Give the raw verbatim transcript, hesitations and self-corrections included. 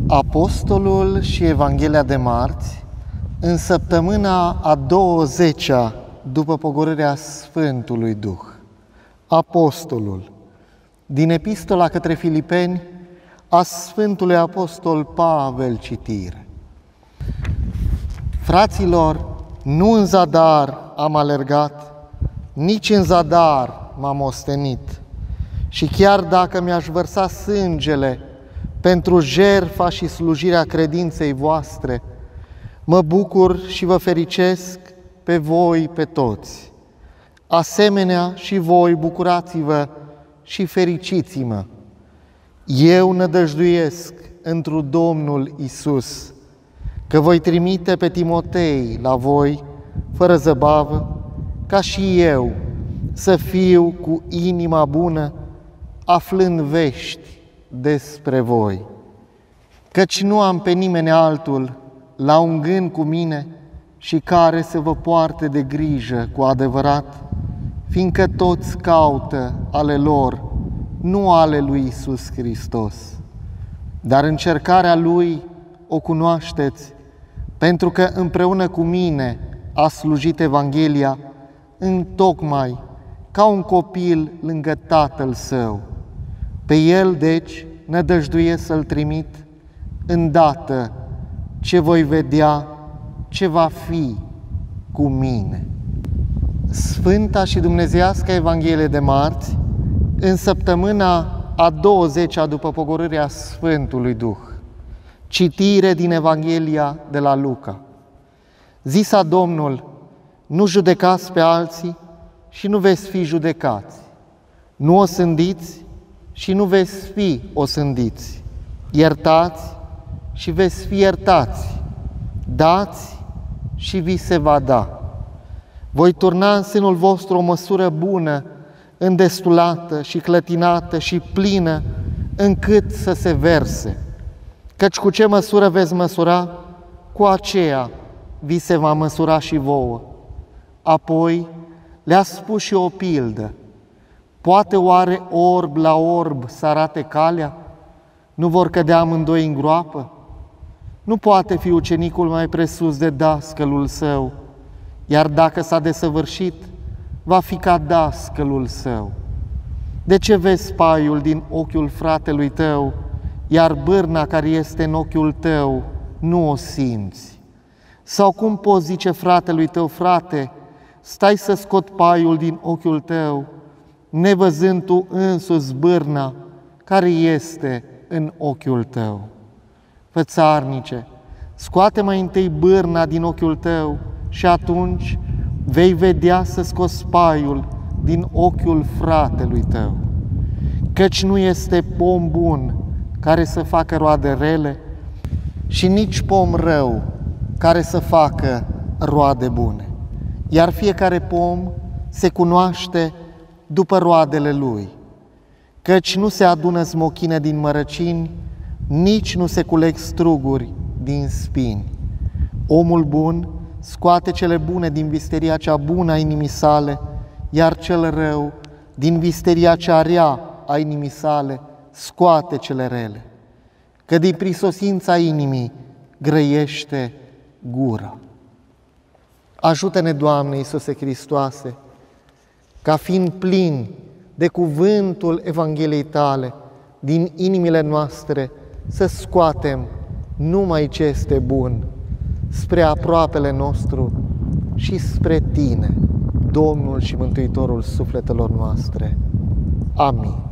Apostolul și Evanghelia de marți, în săptămâna a douăzecea după pogorârea Sfântului Duh. Apostolul, din Epistola către Filipeni, a Sfântului Apostol Pavel citire. Fraților, nu în zadar am alergat, nici în zadar m-am ostenit. Și chiar dacă mi-aș vărsa sângele pentru jertfa și slujirea credinței voastre, mă bucur și vă fericesc pe voi, pe toți. Asemenea și voi bucurați-vă și fericiți-mă. Eu nădăjduiesc întru Domnul Iisus că voi trimite pe Timotei la voi, fără zăbavă, ca și eu să fiu cu inima bună, aflând vești despre voi. Căci nu am pe nimeni altul la un gând cu mine și care să vă poarte de grijă cu adevărat, fiindcă toți caută ale lor, nu ale lui Iisus Hristos. Dar încercarea Lui o cunoașteți, pentru că împreună cu mine a slujit Evanghelia, întocmai ca un copil lângă tatăl său. Pe el, deci, nădăjduiesc să-l trimit, îndată ce voi vedea ce va fi cu mine. Sfânta și dumnezeiasca Evanghelie de marți, în săptămâna a douăzecea după pogorârea Sfântului Duh. Citire din Evanghelia de la Luca. Zisa Domnul: nu judecați pe alții și nu veți fi judecați. Nu osândiți și nu veți fi osândiți. Iertați și veți fi iertați. Dați și vi se va da. Voi turna în sânul vostru o măsură bună, îndestulată și clătinată și plină, încât să se verse. Căci cu ce măsură veți măsura, cu aceea vi se va măsura și vouă. Apoi le-a spus și o pildă. Poate oare orb la orb să arate calea? Nu vor cădea amândoi în groapă? Nu poate fi ucenicul mai presus de dascălul său, iar dacă s-a desăvârșit, va fi ca dascălul său. De ce vezi paiul din ochiul fratelui tău, iar bârna care este în ochiul tău nu o simți? Sau cum poți zice fratelui tău: frate, stai să scot paiul din ochiul tău, nevăzând tu însuți bârna care este în ochiul tău? Fățarnice, scoate mai întâi bârna din ochiul tău și atunci vei vedea să scoți paiul din ochiul fratelui tău. Căci nu este pom bun care să facă roade rele și nici pom rău care să facă roade bune. Iar fiecare pom se cunoaște după roadele lui. Căci nu se adună smochine din mărăcini, nici nu se culeg struguri din spini. Omul bun scoate cele bune din visteria cea bună a inimii sale, iar cel rău din visteria cea rea a inimii sale scoate cele rele. Că din prisosința inimii grăiește gura. Ajută-ne, Doamne Iisuse Hristoase, ca fiind plini de cuvântul Evangheliei Tale, din inimile noastre să scoatem numai ce este bun spre aproapele nostru și spre Tine, Domnul și Mântuitorul sufletelor noastre. Amin.